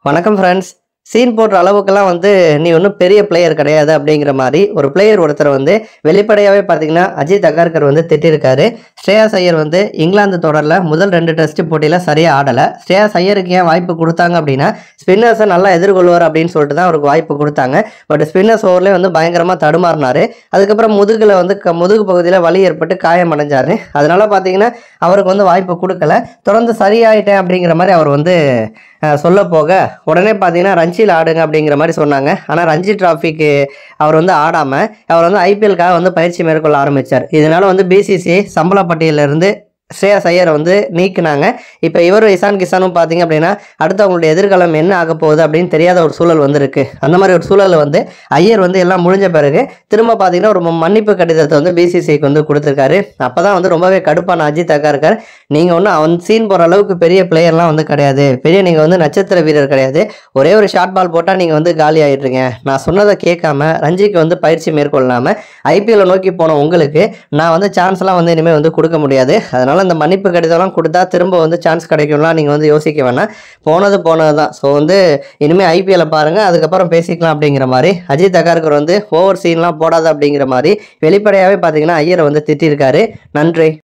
வணக்கம் friends. Scene போடுற அளவுக்கெல்லாம் நீ ஒன்றும் பெரிய பிளேயர் கிடையாது அப்படிங்கிற மாதிரி ஒரு பிளேயர் ஒருத்தர் வெளிப்படையாகவே பார்த்தீங்கன்னா அஜித் அகர்கர் திட்டிருக்காரு. ஸ்ரேயாஸ் ஐயர் இங்கிலாந்து தொடரில் முதல் 2 டெஸ்ட் போட்டியில் சரியாக ஆடலை. ஸ்ரேயாஸ் ஐயருக்கு ஏன் வாய்ப்பு கொடுத்தாங்க அப்படின்னா ஸ்பின்னர்ஸை நல்லா எதிர்கொள்வார் அப்படின்னு சொல்லிட்டு தான் அவருக்கு வாய்ப்பு கொடுத்தாங்க. பட் ஸ்பின்னர்ஸ் ஓவர்லேயே பயங்கரமாக தடுமாறினார். அதுக்கப்புறம் முதுகில் முதுகு பகுதியில் வலி ஏற்பட்டு காயம் அடைஞ்சார். அதனால பார்த்தீங்கன்னா அவருக்கு வாய்ப்பு கொடுக்கல. தொடர்ந்து சரியாயிட்டேன் அப்படிங்கிற மாதிரி அவர் சொல்ல போக உடனே பார்த்தீங்கன்னா ரஞ்சியில் ஆடுங்க அப்படிங்கிற மாதிரி சொன்னாங்க. ஆனால் ரஞ்சி டிராஃபிக்கு அவர் ஆடாமல் அவர் ஐபிஎல்காக பயிற்சி மேற்கொள்ள ஆரம்பித்தார். இதனால் பிசிசிஐ சம்பள பட்டியலிருந்து ஸ்ரேயாஸ் ஐயரை நீக்கினாங்க. இப்போ இவரும் இசான் கிசானும் பார்த்தீங்க அப்படின்னா அடுத்து அவங்களுடைய எதிர்காலம் என்ன ஆக போகுது அப்படின்னு தெரியாத ஒரு சூழல் வந்திருக்கு. அந்த மாதிரி ஒரு சூழலில் ஐயர் எல்லாம் முடிஞ்ச பிறகு திரும்ப பார்த்தீங்கன்னா ஒரு மன்னிப்பு கடிதத்தை பிசிசிஐக்கு கொடுத்துருக்காரு. அப்போ தான் ரொம்பவே கடுப்பான அஜித் அகர்கர், நீங்கள் அவன் சீன் போகிற அளவுக்கு பெரிய பிளேயர்லாம் கிடையாது, பெரிய நீங்கள் நட்சத்திர வீரர் கிடையாது, ஒரே ஒரு ஷார்ட் பால் போட்டால் நீங்கள் காலி ஆகிடுறீங்க, நான் சொன்னதை கேட்காம ரஞ்சிக்கு பயிற்சி மேற்கொள்ளாமல் ஐபிஎல்லை நோக்கி போன உங்களுக்கு நான் சான்ஸ்லாம் இனிமேல் கொடுக்க முடியாது. அதனால் அந்த மன்னிப்பு கடிதம்லாம் கொடுத்தா திரும்ப சான்ஸ் கிடைக்கும்லாம் நீங்கள் யோசிக்க வேணாம். போனது தான். ஸோ இனிமேல் ஐபிஎல்லை பாருங்கள், அதுக்கப்புறம் பேசிக்கலாம் அப்படிங்கிற மாதிரி அஜித் அகர்கர் ஓவர் சீன்லாம் போடாத அப்படிங்கிற மாதிரி வெளிப்படையாகவே பார்த்தீங்கன்னா ஐயரை திட்டிருக்காரு. நன்றி.